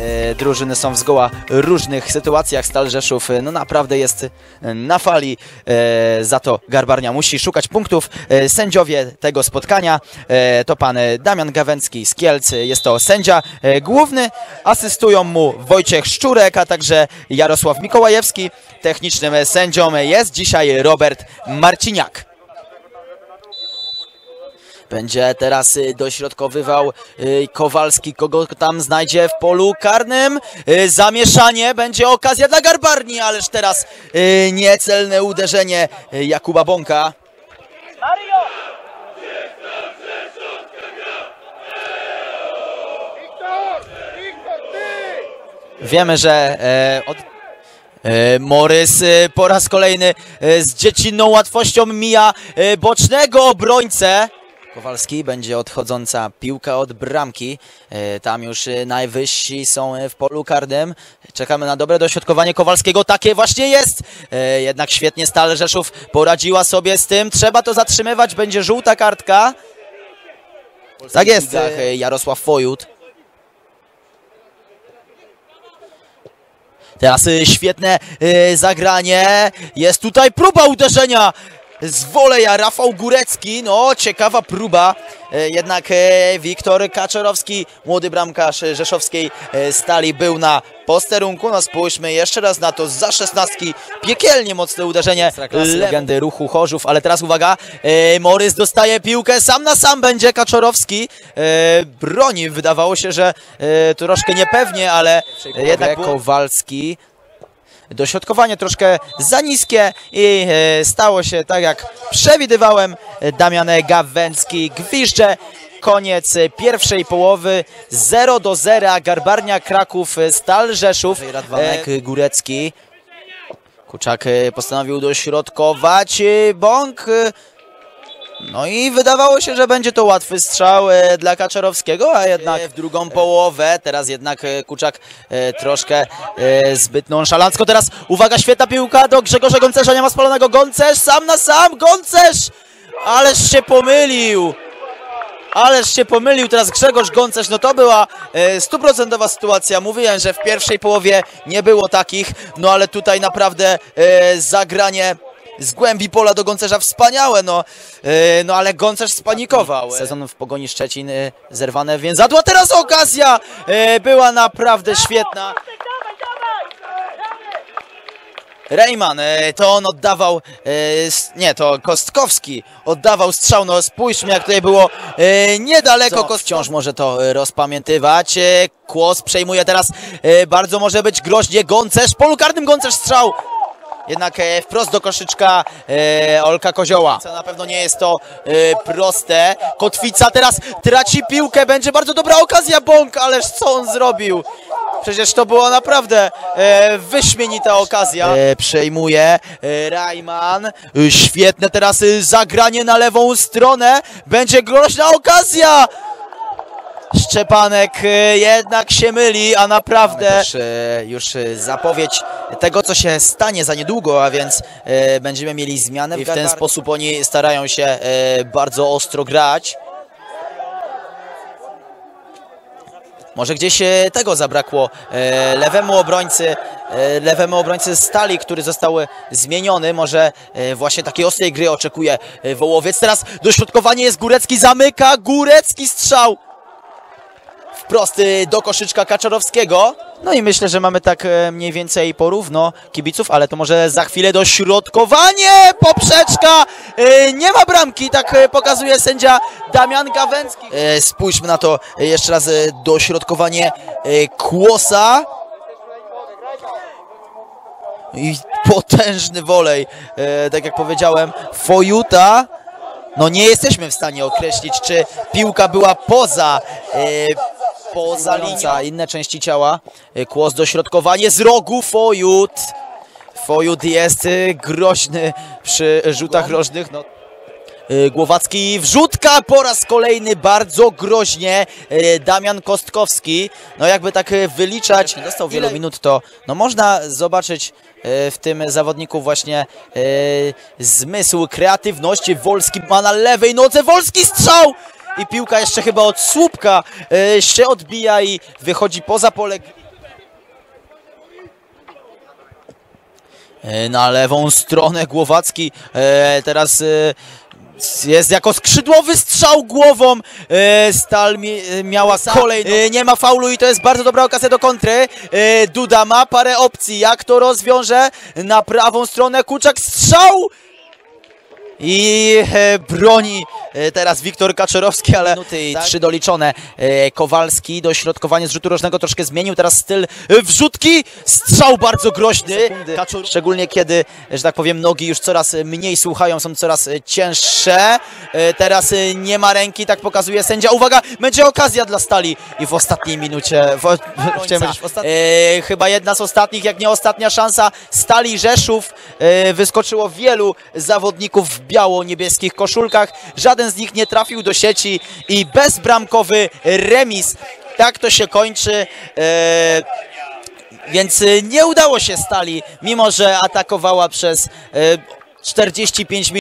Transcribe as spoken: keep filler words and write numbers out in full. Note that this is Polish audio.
drużyny są w zgoła różnych sytuacjach. Stal Rzeszów no naprawdę jest na fali, za to Garbarnia musi szukać punktów. Sędziowie tego spotkania to pan Damian Gawęcki z Kielc, jest to sędzia główny, asystują mu Wojciech Szczurek, a także Jarosław Mikołajewski. Technicznym sędzią jest dzisiaj Robert Marciniak. Będzie teraz dośrodkowywał Kowalski, kogo tam znajdzie w polu karnym. Zamieszanie, będzie okazja dla Garbarni, ależ teraz niecelne uderzenie Jakuba Bąka. Wiemy, że od... Morys po raz kolejny z dziecinną łatwością mija bocznego obrońcę. Kowalski, będzie odchodząca piłka od bramki. Tam już najwyżsi są w polu karnym. Czekamy na dobre dośrodkowanie Kowalskiego. Takie właśnie jest. Jednak świetnie Stal Rzeszów poradziła sobie z tym. Trzeba to zatrzymywać. Będzie żółta kartka. Tak jest. Jarosław Fojut. Teraz świetne zagranie. Jest tutaj próba uderzenia z woleja. Rafał Górecki, no ciekawa próba, jednak Wiktor Kaczorowski, młody bramkarz rzeszowskiej Stali, był na posterunku. No spójrzmy jeszcze raz na to, za szesnastki piekielnie mocne uderzenie legendy ruchu Chorzów, ale teraz uwaga, Morys dostaje piłkę, sam na sam będzie Kaczorowski, broni, wydawało się, że troszkę niepewnie, ale jednak Kowalski. Dośrodkowanie troszkę za niskie i stało się tak, jak przewidywałem. Damian Gawęcki gwizdże. Koniec pierwszej połowy. zero do zera. Garbarnia Kraków, Stal Rzeszów. Radwanek Górecki. Kuczak postanowił dośrodkować. Bąk. No i wydawało się, że będzie to łatwy strzał dla Kaczorowskiego, a jednak w drugą połowę, teraz jednak Kuczak troszkę zbyt nonszalancko. Teraz uwaga, świetna piłka do Grzegorza Gącerza, nie ma spalonego. Gącerz sam na sam, Gącerz! Ależ się pomylił! Ależ się pomylił teraz Grzegorz Gącerz, no to była stuprocentowa sytuacja. Mówiłem, że w pierwszej połowie nie było takich, no ale tutaj naprawdę zagranie z głębi pola do Gącerza wspaniałe, no, yy, no ale Gącerz spanikował. Sezon w Pogoni Szczecin, yy, zerwane więzadło, a teraz okazja yy, była naprawdę świetna. Rejman, yy, to on oddawał, yy, nie, to Kostkowski oddawał strzał, no spójrzmy, jak tutaj było yy, niedaleko. Co? Wciąż może to yy, rozpamiętywać. Yy, Kłos przejmuje teraz, yy, bardzo może być groźnie. Gącerz, w polu karnym Gącerz, strzał. Jednak e, wprost do koszyczka e, Olka Kozioła. Na pewno nie jest to e, proste. Kotwica teraz traci piłkę. Będzie bardzo dobra okazja. Bąk, ależ co on zrobił? Przecież to była naprawdę e, wyśmienita okazja. E, przejmuje e, Rajman. E, świetne teraz e, zagranie na lewą stronę. Będzie groźna okazja. Szczepanek jednak się myli, a naprawdę też, e, już zapowiedź tego, co się stanie za niedługo, a więc e, będziemy mieli zmianę i w ten sposób oni starają się e, bardzo ostro grać. Może gdzieś e, tego zabrakło e, lewemu obrońcy, e, lewemu obrońcy Stali, który został zmieniony. Może e, właśnie takiej ostrej gry oczekuje e, Wołowiec. Teraz dośrodkowanie jest, Górecki zamyka, Górecki strzał. Wprost do koszyczka Kaczorowskiego. No i myślę, że mamy tak mniej więcej porówno kibiców, ale to może za chwilę dośrodkowanie, poprzeczka, nie ma bramki, tak pokazuje sędzia Damian Gawęcki. Spójrzmy na to jeszcze raz, dośrodkowanie Kłosa. I potężny wolej, tak jak powiedziałem, Fojuta. No nie jesteśmy w stanie określić, czy piłka była poza poza linią. Inne części ciała. Kłos, dośrodkowanie z rogu. Fojut. Fojut jest groźny przy rzutach rożnych. No. Głowacki, wrzutka po raz kolejny bardzo groźnie. Damian Kostkowski. No jakby tak wyliczać, nie dostał wielu minut, to no można zobaczyć w tym zawodniku właśnie zmysł, kreatywność. Wolski ma na lewej nodze, Wolski strzał! I piłka jeszcze chyba od słupka się odbija i wychodzi poza pole. E, na lewą stronę Głowacki e, teraz e, jest jako skrzydłowy strzał głową. E, Stal mi, miała kolejną. E, nie ma faulu i to jest bardzo dobra okazja do kontry. E, Duda ma parę opcji, jak to rozwiąże. Na prawą stronę Kuczak, strzał! I e, broni e, teraz Wiktor Kaczorowski, ale minuty tak? Trzy doliczone. E, Kowalski, dośrodkowanie z rzutu rożnego troszkę zmienił, teraz styl e, wrzutki, strzał bardzo groźny. Kaczor... Szczególnie kiedy, że tak powiem, nogi już coraz mniej słuchają, są coraz cięższe. E, teraz e, nie ma ręki, tak pokazuje sędzia. Uwaga, będzie okazja dla Stali i w ostatniej minucie, w, w ostatniej... e, chyba jedna z ostatnich, jak nie ostatnia szansa Stali Rzeszów. E, wyskoczyło wielu zawodników w biało-niebieskich koszulkach. Żaden z nich nie trafił do sieci i bezbramkowy remis. Tak to się kończy. E, więc nie udało się Stali, mimo że atakowała przez e, czterdzieści pięć minut.